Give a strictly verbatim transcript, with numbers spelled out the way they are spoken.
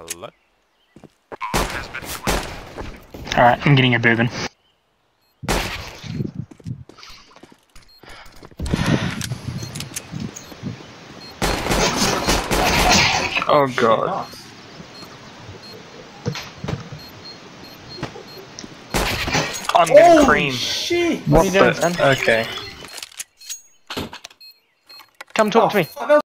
Hello? Alright, I'm getting a boobin. Oh god. I'm gonna Oh cream. shit! What, What are you doing, the? son? Okay. Come talk Oh, to me. fuck, that